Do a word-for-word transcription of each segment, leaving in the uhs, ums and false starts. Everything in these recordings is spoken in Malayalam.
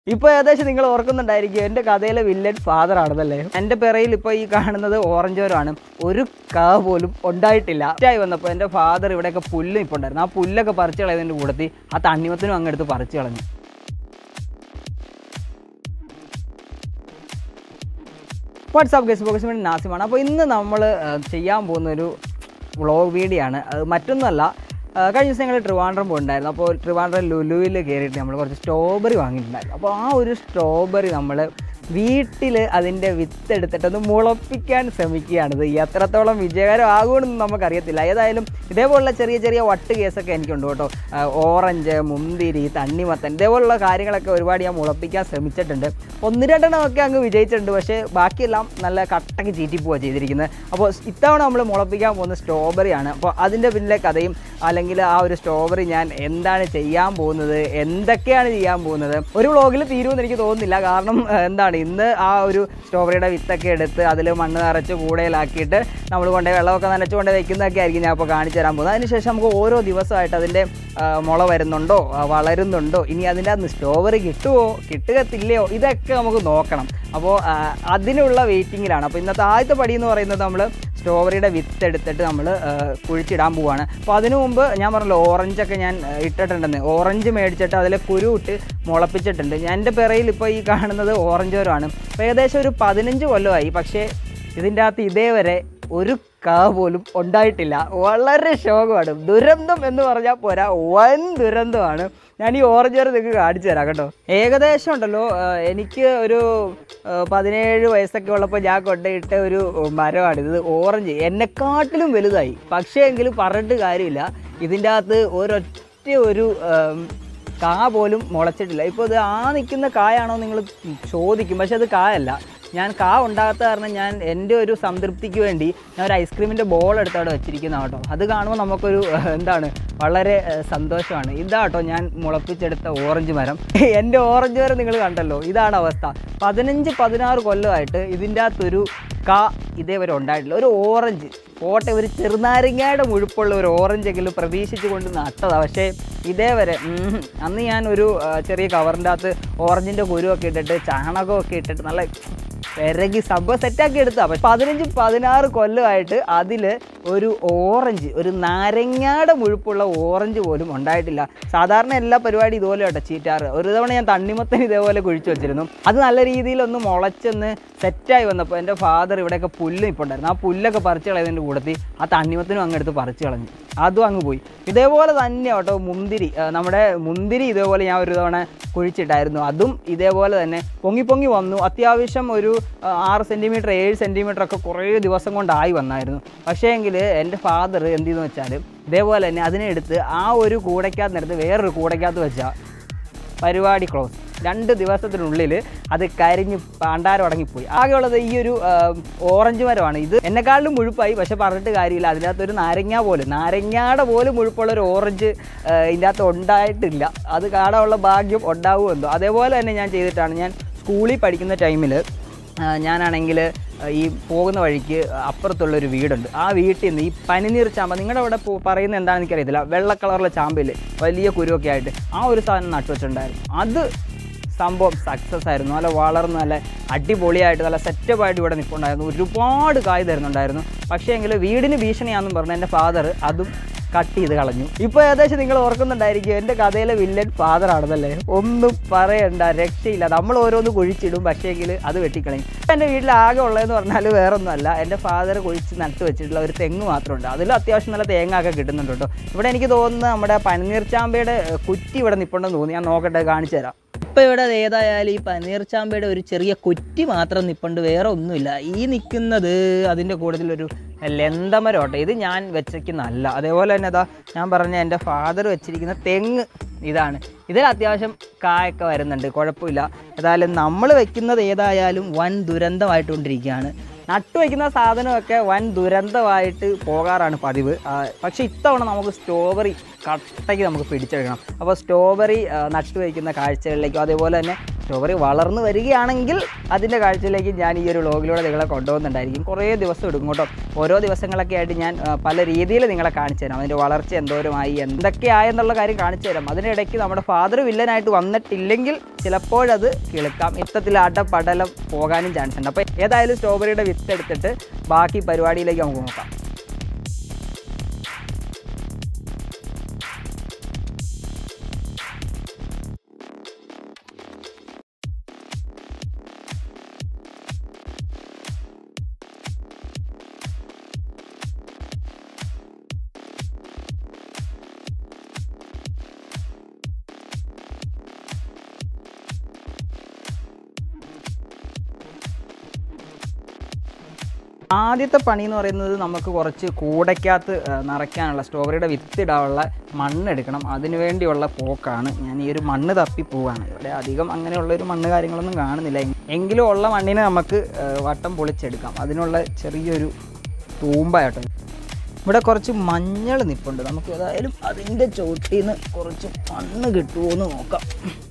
ഇപ്പോൾ ഏകദേശം നിങ്ങൾ ഓർക്കുന്നുണ്ടായിരിക്കും എൻ്റെ കഥയിലെ വില്ലൻ ഫാദർ ആണെന്നല്ലേ. എൻ്റെ പിറയിൽ ഇപ്പോൾ ഈ കാണുന്നത് ഓറഞ്ചോരമാണ്. ഒരു കാ പോലും ഉണ്ടായിട്ടില്ല. ആയി വന്നപ്പോൾ എൻ്റെ ഫാദർ ഇവിടെയൊക്കെ പുല്ല് ഇപ്പോൾ ഉണ്ടായിരുന്നു. ആ പുല്ലൊക്കെ പറിച്ച് കളയുന്നതിൻ്റെ കൂടത്തി ആ തണ്ണിമത്തിനും അങ്ങെടുത്ത് പറിച്ച് കളഞ്ഞു. വാട്സാപ്പ് ഗൈസ്, ഫോക്കസ് വേണ്ടി നാസിമാണ്. അപ്പോൾ ഇന്ന് നമ്മൾ ചെയ്യാൻ പോകുന്നൊരു വ്ളോഗ് വീഡിയോ ആണ്. അത് മറ്റൊന്നുമല്ല, കഴിഞ്ഞ ദിവസം ഞങ്ങൾ ട്രിവാൻഡ്രം പോയിട്ടുണ്ടായിരുന്നു. അപ്പോൾ ട്രിവാൻഡ്രം ലുലുവിൽ കയറിയിട്ട് നമ്മൾ കുറച്ച് സ്ട്രോബെറി വാങ്ങിയിട്ടുണ്ടായിരുന്നു. അപ്പോൾ ആ ഒരു സ്ട്രോബെറി നമ്മൾ വീട്ടിൽ അതിൻ്റെ വിത്തെടുത്തിട്ടൊന്ന് മുളപ്പിക്കാൻ ശ്രമിക്കുകയാണിത്. എത്രത്തോളം വിജയകരമാകുമെന്ന് നമുക്കറിയത്തില്ല. ഏതായാലും ഇതേപോലുള്ള ചെറിയ ചെറിയ വട്ട് കേസൊക്കെ എനിക്കുണ്ട് കേട്ടോ. ഓറഞ്ച്, മുന്തിരി, തണ്ണിമത്തൻ ഇതേപോലുള്ള കാര്യങ്ങളൊക്കെ ഒരുപാട് ഞാൻ മുളപ്പിക്കാൻ ശ്രമിച്ചിട്ടുണ്ട്. ഒന്ന് രണ്ടെണ്ണമൊക്കെ അങ്ങ് വിജയിച്ചിട്ടുണ്ട്. പക്ഷേ ബാക്കിയെല്ലാം നല്ല കട്ടക്ക് ചീറ്റിപ്പോവുക ചെയ്തിരിക്കുന്നത്. അപ്പോൾ ഇത്തവണ നമ്മൾ മുളപ്പിക്കാൻ പോകുന്ന സ്ട്രോബെറിയാണ്. അപ്പോൾ അതിൻ്റെ പിന്നിലെ കഥയും അല്ലെങ്കിൽ ആ ഒരു സ്ട്രോബെറി ഞാൻ എന്താണ് ചെയ്യാൻ പോകുന്നത്, എന്തൊക്കെയാണ് ചെയ്യാൻ പോകുന്നത് ഒരു വ്ളോഗിൽ തീരുമെന്ന് എനിക്ക് തോന്നുന്നില്ല. കാരണം എന്താണ്, ഇന്ന് ആ ഒരു സ്ട്രോബെറിയുടെ വിത്തൊക്കെ എടുത്ത് അതിൽ മണ്ണ് നിറച്ച് കൂടയിലാക്കിയിട്ട് നമ്മൾ കൊണ്ടുപോയി വെള്ളമൊക്കെ നനച്ച് കൊണ്ട് വയ്ക്കുന്നതൊക്കെ ആയിരിക്കും ഞാൻ ഇപ്പോൾ കാണിച്ചു തരാൻ പോകുന്നത്. അതിനുശേഷം നമുക്ക് ഓരോ ദിവസമായിട്ട് അതിൻ്റെ മുള വരുന്നുണ്ടോ, വളരുന്നുണ്ടോ, ഇനി അതിൻ്റെ അകത്ത് സ്ട്രോബെറി കിട്ടുമോ കിട്ടുകത്തില്ലയോ, ഇതൊക്കെ നമുക്ക് നോക്കണം. അപ്പോൾ അതിനുള്ള വെയിറ്റിങ്ങിലാണ്. അപ്പോൾ ഇന്നത്തെ ആദ്യത്തെ പടി എന്ന് പറയുന്നത് നമ്മൾ സ്ട്രോബെറിയുടെ വിത്ത് എടുത്തിട്ട് നമ്മൾ കുഴിച്ചിടാൻ പോവുകയാണ്. അപ്പോൾ അതിനു മുമ്പ് ഞാൻ പറഞ്ഞല്ലോ ഓറഞ്ചൊക്കെ ഞാൻ ഇട്ടിട്ടുണ്ടെന്ന്. ഓറഞ്ച് മേടിച്ചിട്ട് അതിൽ കുരു ഇട്ട് മുളപ്പിച്ചിട്ടുണ്ട്. ഞാൻ എൻ്റെ പിറയിൽ ഇപ്പോൾ ഈ കാണുന്നത് ഓറഞ്ചോരമാണ്. അപ്പോൾ ഏകദേശം ഒരു പതിനഞ്ച് കൊല്ലമായി. പക്ഷേ ഇതിൻ്റെ അകത്ത് ഇതേവരെ ഒരു കാ പോലും ഉണ്ടായിട്ടില്ല. വളരെ ശോകമാണ്. ദുരന്തം എന്ന് പറഞ്ഞാൽ പോരാ, വൻ ദുരന്തമാണ്. ഞാൻ ഈ ഓറഞ്ചോര നിങ്ങൾക്ക് കാണിച്ചു തരാം കേട്ടോ. ഏകദേശം ഉണ്ടല്ലോ, എനിക്ക് ഒരു പതിനേഴ് വയസ്സൊക്കെ ഉള്ളപ്പോൾ ഞാൻ കൊണ്ടുപോയിട്ട് ഒരു മരമാണിത്. ഓറഞ്ച് എന്നെക്കാട്ടിലും വലുതായി. പക്ഷേ എങ്കിലും പറഞ്ഞിട്ട് കാര്യമില്ല, ഇതിൻ്റെ അകത്ത് ഒരൊറ്റ ഒരു കാ പോലും മുളച്ചിട്ടില്ല. ഇപ്പോൾ ഇത് ആ നിൽക്കുന്ന കായാണോ നിങ്ങൾ ചോദിക്കും. പക്ഷെ അത് കായല്ല. ഞാൻ കാ ഉണ്ടാകാത്ത കാരണം ഞാൻ എൻ്റെ ഒരു സംതൃപ്തിക്ക് വേണ്ടി ഞാൻ ഒരു ഐസ്ക്രീമിൻ്റെ ബോൾ എടുത്ത് അവിടെ വെച്ചിരിക്കുന്ന കേട്ടോ. അത് കാണുമ്പോൾ നമുക്കൊരു എന്താണ് വളരെ സന്തോഷമാണ്. ഇതാട്ടോ ഞാൻ മുളപ്പിച്ചെടുത്ത ഓറഞ്ച് മരം. എൻ്റെ ഓറഞ്ച് മരം നിങ്ങൾ കണ്ടല്ലോ, ഇതാണ് അവസ്ഥ. പതിനഞ്ച് പതിനാറ് കൊല്ലമായിട്ട് ഇതിൻ്റെ അകത്തൊരു കാ ഇതേവരെ ഉണ്ടായിട്ടില്ല. ഒരു ഓറഞ്ച് പോട്ടെ, ഒരു ചെറുനാരങ്ങയുടെ മുഴുപ്പുള്ള ഒരു ഓറഞ്ചെങ്കിലും പ്രതീക്ഷിച്ച് കൊണ്ട് നട്ടതാണ്. പക്ഷേ ഇതേവരെ അന്ന് ഞാൻ ഒരു ചെറിയ കവറിൻ്റെ അകത്ത് ഓറഞ്ചിൻ്റെ കുരുവൊക്കെ ഇട്ടിട്ട് ചാണകമൊക്കെ ഇട്ടിട്ട് നല്ല പെരകി സംഭവം സെറ്റാക്കി എടുത്താൽ. പക്ഷെ പതിനഞ്ച് പതിനാറ് കൊല്ലമായിട്ട് അതിൽ ഒരു ഓറഞ്ച്, ഒരു നാരങ്ങയുടെ മുഴുപ്പുള്ള ഓറഞ്ച് പോലും ഉണ്ടായിട്ടില്ല. സാധാരണ എല്ലാ പരിപാടി ഇതുപോലെ കേട്ടോ ചീറ്റാറ്. ഒരു തവണ ഞാൻ തണ്ണിമത്തൻ ഇതേപോലെ കുഴിച്ചു വെച്ചിരുന്നു. അത് നല്ല രീതിയിലൊന്ന് മുളച്ചൊന്ന് സെറ്റായി വന്നപ്പോൾ എൻ്റെ ഫാദർ ഇവിടെയൊക്കെ പുല്ല് ഇപ്പോൾ ഉണ്ടായിരുന്നു. ആ പുല്ലൊക്കെ പറിച്ച് കളയുന്നതിൻ്റെ കൂടത്തി ആ തണ്ണിമത്തനും അങ്ങെടുത്ത് പറിച്ച് കളഞ്ഞു. അതും അങ്ങ് പോയി. ഇതേപോലെ തന്നെ കേട്ടോ മുന്തിരി, നമ്മുടെ മുന്തിരി ഇതേപോലെ ഞാൻ ഒരു തവണ കുഴിച്ചിട്ടായിരുന്നു. അതും ഇതേപോലെ തന്നെ പൊങ്ങി പൊങ്ങി വന്നു. അത്യാവശ്യം ഒരു ആറ് സെൻറ്റിമീറ്റർ ഏഴ് സെൻറ്റിമീറ്റർ ഒക്കെ കുറേ ദിവസം കൊണ്ടായി വന്നായിരുന്നു. പക്ഷേ എങ്കിൽ എൻ്റെ ഫാദർ എന്ത് ചെയ്തെന്ന് വെച്ചാൽ ഇതേപോലെ തന്നെ അതിനെ എടുത്ത് ആ ഒരു കൂടയ്ക്കകത്ത് നിന്നെടുത്ത് വേറൊരു കൂടയ്ക്കകത്ത് വെച്ചാൽ പരിപാടി ക്ലോസ്. രണ്ട് ദിവസത്തിനുള്ളിൽ അത് കരിഞ്ഞ് പാണ്ടാരം അടങ്ങിപ്പോയി. ആകെയുള്ളത് ഈ ഒരു ഓറഞ്ച് മരമാണ്. ഇത് എന്നെക്കാളിലും മുഴുപ്പായി. പക്ഷെ പറഞ്ഞിട്ട് കാര്യമില്ല, അതിനകത്തൊരു നാരങ്ങ പോലും നാരങ്ങയുടെ പോലും മുഴുപ്പുള്ളൊരു ഓറഞ്ച് ഇതിൻ്റെ അകത്ത് ഉണ്ടായിട്ടില്ല. അത് കാണാനുള്ള ഭാഗ്യം ഉണ്ടാവുമെന്തോ. അതേപോലെ തന്നെ ഞാൻ ചെയ്തിട്ടാണ്. ഞാൻ സ്കൂളിൽ പഠിക്കുന്ന ടൈമിൽ ഞാനാണെങ്കിൽ ഈ പോകുന്ന വഴിക്ക് അപ്പുറത്തുള്ളൊരു വീടുണ്ട്. ആ വീട്ടിൽ നിന്ന് ഈ പനിനീർ ചാമ്പ, നിങ്ങളുടെ അവിടെ പറയുന്നത് എന്താണെന്ന് എനിക്കറിയത്തില്ല, വെള്ള കളറിലെ ചാമ്പയിൽ വലിയ കുരുവൊക്കെ ആയിട്ട് ആ ഒരു സാധനം നട്ടുവെച്ചിട്ടുണ്ടായിരുന്നു. അത് സംഭവം സക്സസ് ആയിരുന്നു. നല്ല വളർന്ന് നല്ല അടിപൊളിയായിട്ട് നല്ല സെറ്റപ്പായിട്ട് ഇവിടെ നിൽപ്പുണ്ടായിരുന്നു. ഒരുപാട് കായ് തരുന്നുണ്ടായിരുന്നു. പക്ഷേ എങ്കിൽ വീടിന് ഭീഷണിയാണെന്നും പറഞ്ഞ് എൻ്റെ ഫാദർ അതും കട്ട് ചെയ്ത് കളഞ്ഞു. ഇപ്പോൾ ഏകദേശം നിങ്ങൾ ഓർക്കുന്നുണ്ടായിരിക്കും എൻ്റെ കഥയിലെ വില്ലൻ ഫാദർ ആണെന്നല്ലേ. ഒന്നും പറയണ്ട, രക്ഷയില്ല. നമ്മൾ ഓരോന്ന് കുഴിച്ചിടും, പക്ഷേ എങ്കിൽ അത് വെട്ടിക്കളയും. എൻ്റെ വീട്ടിൽ ആകെ ഉള്ളതെന്ന് പറഞ്ഞാൽ വേറൊന്നുമല്ല, എൻ്റെ ഫാദർ കുഴിച്ച് നട്ട് വെച്ചിട്ടുള്ള ഒരു തെങ്ങ് മാത്രമുണ്ട്. അതിൽ അത്യാവശ്യം നല്ല തേങ്ങ ഒക്കെ കിട്ടുന്നുണ്ട് കേട്ടോ. ഇവിടെ എനിക്ക് തോന്നുന്നു നമ്മുടെ പനിനീർ ചാമ്പയുടെ കുറ്റി ഇവിടെ നിൽപ്പുണ്ടെന്ന് തോന്നി. ഞാൻ നോക്കട്ടെ, കാണിച്ചു തരാം. ഇപ്പോൾ ഇവിടെ ഏതായാലും ഈ പനീർ ചാമ്പയുടെ ഒരു ചെറിയ കുറ്റി മാത്രം നിൽപ്പുണ്ട്, വേറെ ഒന്നുമില്ല. ഈ നിൽക്കുന്നത് അതിൻ്റെ കൂടുതലൊരു ലെന്തമരം കേട്ടോ. ഇത് ഞാൻ വെച്ചിരിക്കുന്നതല്ല. അതേപോലെ തന്നെ അതാ ഞാൻ പറഞ്ഞ എൻ്റെ ഫാദർ വെച്ചിരിക്കുന്ന തെങ്ങ് ഇതാണ്. ഇതിൽ അത്യാവശ്യം കായൊക്കെ വരുന്നുണ്ട്, കുഴപ്പമില്ല. ഏതായാലും നമ്മൾ വെക്കുന്നത് ഏതായാലും വൻ ദുരന്തമായിട്ടുകൊണ്ടിരിക്കുകയാണ്. നട്ടു വയ്ക്കുന്ന സാധനമൊക്കെ വൻ ദുരന്തമായിട്ട് പോകാറാണ് പതിവ്. പക്ഷേ ഇത്തവണ നമുക്ക് സ്ട്രോബെറി കട്ടയ്ക്ക് നമുക്ക് പിടിച്ചെടുക്കണം. അപ്പോൾ സ്ട്രോബെറി നട്ടു വയ്ക്കുന്ന കാഴ്ചകളിലേക്കും അതേപോലെ തന്നെ സ്ട്രോബെറി വളർന്നു വരികയാണെങ്കിൽ അതിൻ്റെ കാഴ്ചയിലേക്ക് ഞാൻ ഈ ഒരു വ്ളോഗിലൂടെ നിങ്ങളെ കൊണ്ടുപോകുന്നുണ്ടായിരിക്കും. കുറേ ദിവസം എടുക്കും കേട്ടോ. ഓരോ ദിവസങ്ങളൊക്കെ ആയിട്ട് ഞാൻ പല രീതിയിൽ നിങ്ങളെ കാണിച്ചു തരാം. അതിൻ്റെ വളർച്ച എന്തോരമായി എന്തൊക്കെയായെന്നുള്ള കാര്യം കാണിച്ചു തരാം. അതിനിടയ്ക്ക് നമ്മുടെ ഫാദർ വില്ലനായിട്ട് വന്നിട്ടില്ലെങ്കിൽ ചിലപ്പോഴത് കിളുക്കാം. ഇത്തരത്തിൽ അടപടലം പോകാനും ചാൻസ് ഉണ്ട്. അപ്പോൾ ഏതായാലും സ്ട്രോബെറിയുടെ വിത്ത് എടുത്തിട്ട് ബാക്കി പരിപാടിയിലേക്ക് നമുക്ക് നോക്കാം. ആദ്യത്തെ പണി എന്ന് പറയുന്നത് നമുക്ക് കുറച്ച് കൂടയ്ക്കകത്ത് നിറയ്ക്കാനുള്ള സ്ട്രോബെറിയുടെ വിത്തിടാനുള്ള മണ്ണെടുക്കണം. അതിനു വേണ്ടിയുള്ള പോക്കാണ്. ഞാൻ ഈ ഒരു മണ്ണ് തപ്പി പോവാണ്. ഇവിടെ അധികം അങ്ങനെയുള്ളൊരു മണ്ണ് കാര്യങ്ങളൊന്നും കാണുന്നില്ല. എങ്കിലും ഉള്ള മണ്ണിനെ നമുക്ക് വട്ടം പൊളിച്ചെടുക്കാം. അതിനുള്ള ചെറിയൊരു തൂമ്പായിട്ടോ. ഇവിടെ കുറച്ച് മഞ്ഞൾ നിൽപ്പുണ്ട്. നമുക്ക് ഏതായാലും അതിൻ്റെ ചോട്ടിൽ നിന്ന് കുറച്ച് മണ്ണ് കിട്ടുമോ എന്ന് നോക്കാം.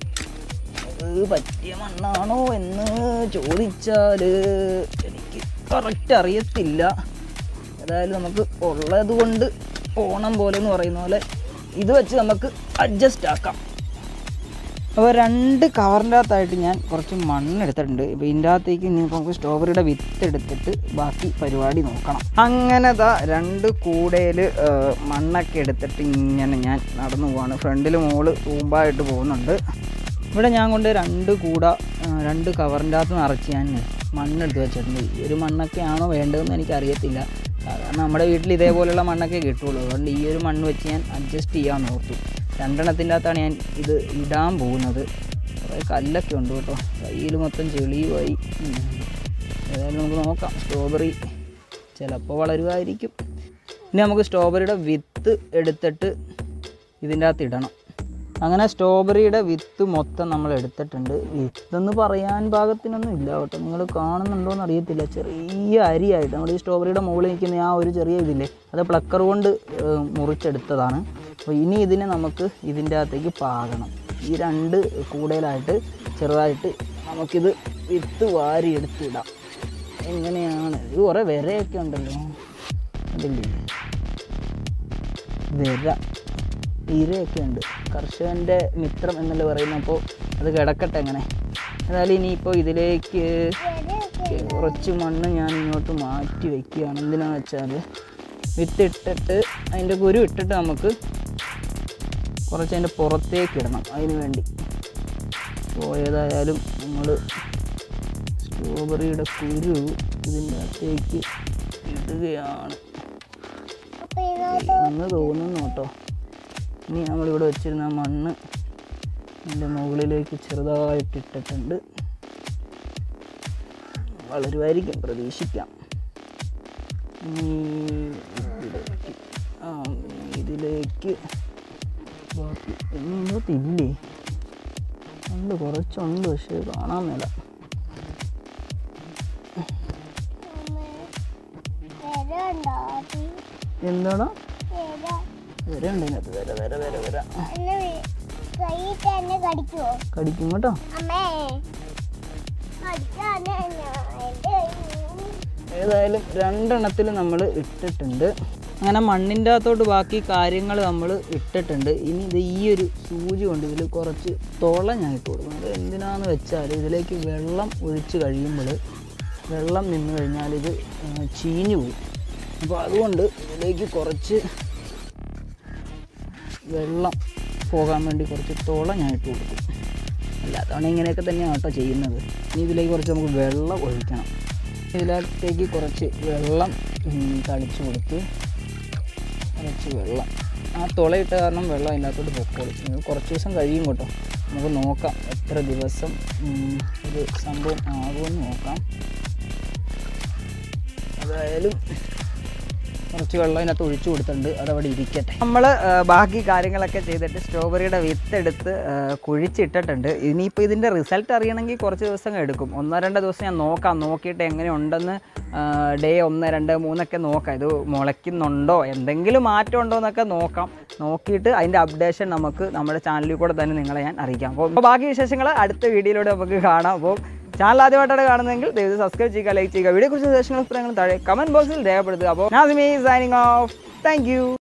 അത് പറ്റിയ മണ്ണാണോ എന്ന് ചോദിച്ചാൽ എനിക്ക് കറക്റ്റ് അറിയത്തില്ല. ഏതായാലും നമുക്ക് ഉള്ളത് കൊണ്ട് ഓണം പോലെ എന്ന് പറയുന്ന പോലെ ഇത് വെച്ച് നമുക്ക് അഡ്ജസ്റ്റ് ആക്കാം. അപ്പോൾ രണ്ട് കവറിൻ്റെ അകത്തായിട്ട് ഞാൻ കുറച്ച് മണ്ണെടുത്തിട്ടുണ്ട്. ഇപ്പോൾ ഇതിൻ്റെ അകത്തേക്ക് നമുക്ക് സ്ട്രോബെറിയുടെ വിത്ത് എടുത്തിട്ട് ബാക്കി പരിപാടി നോക്കണം. അങ്ങനെ ദാ രണ്ട് കൂടയിൽ മണ്ണൊക്കെ എടുത്തിട്ട് ഇങ്ങനെ ഞാൻ നടന്നു പോവാണ്. ഫ്രണ്ടിൽ മോള് തൂമ്പായിട്ട് പോകുന്നുണ്ട്. ഇവിടെ ഞാൻ കൊണ്ട് രണ്ട് കൂട രണ്ട് കവറിൻ്റെ അകത്ത് നിറച്ച് ഞാൻ മണ്ണെടുത്ത് വെച്ചിട്ടുണ്ട്. ഈ ഒരു മണ്ണൊക്കെയാണോ വേണ്ടതെന്ന് എനിക്കറിയത്തില്ല. കാരണം നമ്മുടെ വീട്ടിൽ ഇതേപോലെയുള്ള മണ്ണൊക്കെ കിട്ടുള്ളൂ. അതുകൊണ്ട് ഈ ഒരു മണ്ണ് വെച്ച് ഞാൻ അഡ്ജസ്റ്റ് ചെയ്യാൻ ഓർത്തു. രണ്ടെണ്ണത്തിൻ്റെ അകത്താണ് ഞാൻ ഇത് ഇടാൻ പോകുന്നത്. കുറേ കല്ലൊക്കെ ഉണ്ട് കേട്ടോ. കയ്യിൽ മൊത്തം ചെളിയുമായി. ഏതായാലും നമുക്ക് നോക്കാം. സ്ട്രോബെറി ചിലപ്പോൾ വളരുമായിരിക്കും. ഇനി നമുക്ക് സ്ട്രോബെറിയുടെ വിത്ത് എടുത്തിട്ട് ഇതിൻ്റെ അകത്ത് ഇടണം. അങ്ങനെ സ്ട്രോബെറിയുടെ വിത്ത് മൊത്തം നമ്മൾ എടുത്തിട്ടുണ്ട്. വിത്തെന്ന് പറയാൻ പാകത്തിനൊന്നും ഇല്ല കേട്ടോ. നിങ്ങൾ കാണുന്നുണ്ടോയെന്ന് അറിയത്തില്ല. ചെറിയ അരിയായിട്ട് നമ്മുടെ ഈ സ്ട്രോബെറിയുടെ മുകളിൽ നിൽക്കുന്ന ആ ഒരു ചെറിയ ഇതില്ലേ, അത് പ്ലക്കർ കൊണ്ട് മുറിച്ചെടുത്തതാണ്. അപ്പോൾ ഇനി ഇതിനെ നമുക്ക് ഇതിൻ്റെ അകത്തേക്ക് പാകണം. ഈ രണ്ട് കൂടയിലായിട്ട് ചെറുതായിട്ട് നമുക്കിത് വിത്ത് വാരി എടുത്തിടാം. എങ്ങനെയാണ് ഇത്? കുറേ വിരയൊക്കെ ഉണ്ടല്ലോ. അതില്ലേ വിര ഇരയൊക്കെ ഉണ്ട്. കർഷകൻ്റെ മിത്രം എന്നല്ലേ പറയുന്നത്. അപ്പോൾ അത് കിടക്കട്ടെ അങ്ങനെ. എന്നാലും ഇനിയിപ്പോൾ ഇതിലേക്ക് കുറച്ച് മണ്ണ് ഞാൻ ഇങ്ങോട്ട് മാറ്റി വയ്ക്കുകയാണ്. എന്തിനാണെന്ന് വെച്ചാൽ വിത്തിട്ടിട്ട് അതിൻ്റെ കുരു ഇട്ടിട്ട് നമുക്ക് കുറച്ച് അതിൻ്റെ പുറത്തേക്ക് ഇടണം. അതിന് വേണ്ടി അപ്പോൾ ഏതായാലും നമ്മൾ സ്ട്രോബെറിയുടെ കുരു ഇതിൻ്റെ അകത്തേക്ക് ഇടുകയാണ് എന്ന് തോന്നുന്നു കേട്ടോ. ഇനി നമ്മളിവിടെ വെച്ചിരുന്ന മണ്ണ് അതിൻ്റെ മുകളിലേക്ക് ചെറുതായിട്ടിട്ടിട്ടുണ്ട്. വളരുമായിരിക്കും, പ്രതീക്ഷിക്കാം. ഇതിലേക്ക് ആ ഇതിലേക്ക് ബാക്കി ഇന്നത്തില്ലേ ഉണ്ട്, കുറച്ചുണ്ട്, പക്ഷേ കാണാൻ മേല. എന്താണോ വര ഉണ്ട് ഇതിനകത്ത്. വര വര വര വര കടിക്കും കേട്ടോ. ഏതായാലും രണ്ടെണ്ണത്തിൽ നമ്മൾ ഇട്ടിട്ടുണ്ട്. അങ്ങനെ മണ്ണിൻ്റെ അകത്തോട്ട് ബാക്കി കാര്യങ്ങൾ നമ്മൾ ഇട്ടിട്ടുണ്ട്. ഇനി ഇത് ഈ ഒരു സൂചി കൊണ്ട് ഇതിൽ കുറച്ച് തുള ഞാൻ ഇട്ട് കൊടുക്കും. അത് എന്തിനാന്ന് വെച്ചാൽ ഇതിലേക്ക് വെള്ളം ഒഴിച്ച് കഴിയുമ്പോൾ വെള്ളം നിന്ന് കഴിഞ്ഞാൽ ഇത് ചീഞ്ഞു പോകും. അപ്പോൾ അതുകൊണ്ട് ഇതിലേക്ക് കുറച്ച് വെള്ളം പോകാൻ വേണ്ടി കുറച്ച് തുള ഞാൻ ഇട്ട് കൊടുക്കും. അല്ലാത്തതാണ് ഇങ്ങനെയൊക്കെ തന്നെയാണ് കേട്ടോ ചെയ്യുന്നത്. ഇനി ഇതിലേക്ക് കുറച്ച് നമുക്ക് വെള്ളം ഒഴിക്കണം. ഇതിലേക്ക് കുറച്ച് വെള്ളം തളിച്ച് കൊടുത്ത് കുറച്ച് വെള്ളം ആ തുളയിട്ട കാരണം വെള്ളം അതിനകത്തോട്ട് പൊക്കോളും. കുറച്ച് ദിവസം കഴിയും കേട്ടോ. നമുക്ക് നോക്കാം എത്ര ദിവസം ഇത് സംഭവം ആകുമെന്ന് നോക്കാം. അതായാലും കുറച്ച് വെള്ളം അതിനകത്ത് ഒഴിച്ചു കൊടുത്തിട്ടുണ്ട്, അതവിടെ ഇരിക്കട്ടെ. നമ്മൾ ബാക്കി കാര്യങ്ങളൊക്കെ ചെയ്തിട്ട് സ്ട്രോബെറിയുടെ വിത്തെടുത്ത് കുഴിച്ചിട്ടിട്ടുണ്ട്. ഇനിയിപ്പോൾ ഇതിൻ്റെ റിസൾട്ട് അറിയണമെങ്കിൽ കുറച്ച് ദിവസം എടുക്കും. ഒന്നോ രണ്ടോ ദിവസം ഞാൻ നോക്കാം, നോക്കിയിട്ട് എങ്ങനെയുണ്ടെന്ന് ഡേ ഒന്ന് രണ്ട് മൂന്നൊക്കെ നോക്കാം. ഇത് മുളയ്ക്കുന്നുണ്ടോ, എന്തെങ്കിലും മാറ്റം ഉണ്ടോ എന്നൊക്കെ നോക്കാം. നോക്കിയിട്ട് അതിൻ്റെ അപ്ഡേഷൻ നമുക്ക് നമ്മുടെ ചാനലിൽ കൂടെ തന്നെ നിങ്ങളെ ഞാൻ അറിയിക്കാം. അപ്പോൾ ബാക്കി വിശേഷങ്ങൾ അടുത്ത വീഡിയോയിലൂടെ നമുക്ക് കാണാം. അപ്പോൾ ചാനൽ ആദ്യമായിട്ടാണ് കാണുന്നതെങ്കിൽ ദയവ് സബ്സ്ക്രൈബ് ചെയ്യുക, ലൈക്ക് ചെയ്യുക. വീഡിയോ കുറിച്ച് വിശേഷങ്ങളും താഴെ കമൻറ്റ് ബോക്സിൽ രേഖപ്പെടുത്തുക. അപ്പോൾ Nasimi signing off. Thank U.